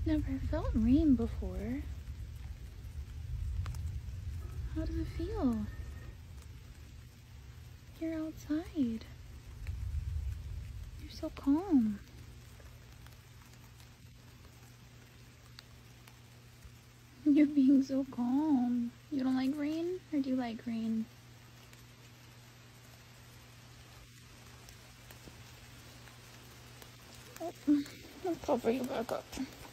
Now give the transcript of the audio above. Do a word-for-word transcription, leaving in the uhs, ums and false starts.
Never felt rain before. How does it feel? You're outside. You're so calm. You're being so calm. You don't like rain? Or do you like rain? Oh, I'll cover you back up.